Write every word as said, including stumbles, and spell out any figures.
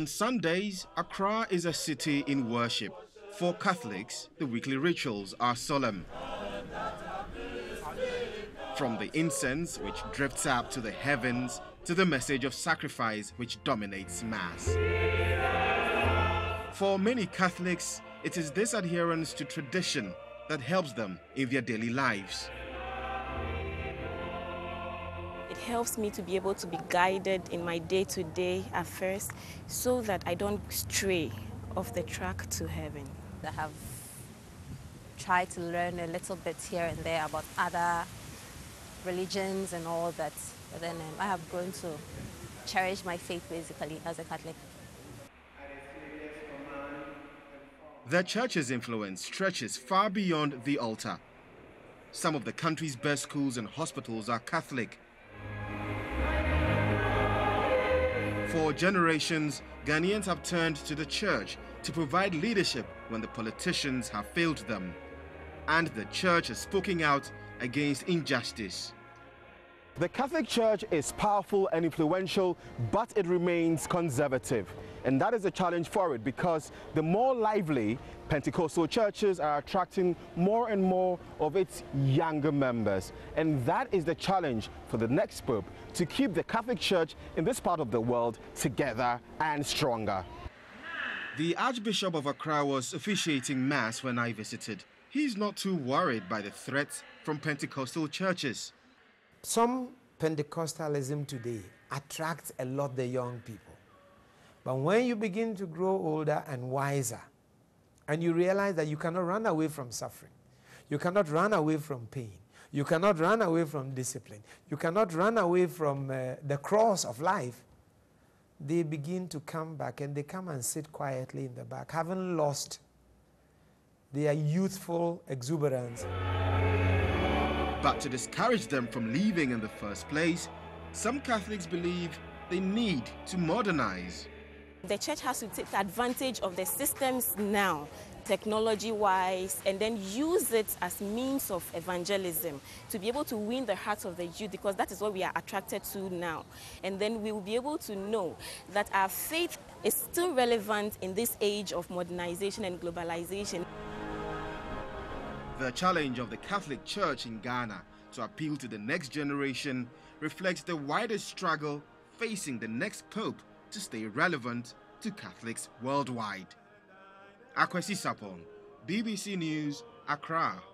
On Sundays, Accra is a city in worship. For Catholics, the weekly rituals are solemn. From the incense, which drifts up to the heavens, to the message of sacrifice, which dominates Mass. For many Catholics, it is this adherence to tradition that helps them in their daily lives. It helps me to be able to be guided in my day-to-day affairs so that I don't stray off the track to heaven. I have tried to learn a little bit here and there about other religions and all that, but then um, I have grown to cherish my faith basically as a Catholic. The church's influence stretches far beyond the altar. Some of the country's best schools and hospitals are Catholic. For generations, Ghanaians have turned to the church to provide leadership when the politicians have failed them. And the church is speaking out against injustice. The Catholic Church is powerful and influential, but it remains conservative. And that is a challenge for it, because the more lively Pentecostal churches are attracting more and more of its younger members. And that is the challenge for the next Pope, to keep the Catholic Church in this part of the world together and stronger. The Archbishop of Accra was officiating Mass when I visited. He's not too worried by the threats from Pentecostal churches. Some Pentecostalism today attracts a lot the young people. But when you begin to grow older and wiser, and you realize that you cannot run away from suffering, you cannot run away from pain, you cannot run away from discipline, you cannot run away from uh, the cross of life, they begin to come back, and they come and sit quietly in the back, having lost their youthful exuberance. But to discourage them from leaving in the first place, some Catholics believe they need to modernize. The church has to take advantage of the systems now, technology-wise, and then use it as means of evangelism to be able to win the hearts of the youth, because that is what we are attracted to now. And then we will be able to know that our faith is still relevant in this age of modernization and globalization. The challenge of the Catholic Church in Ghana to appeal to the next generation reflects the wider struggle facing the next Pope to stay relevant to Catholics worldwide. Akwasi Sarpong, B B C News, Accra.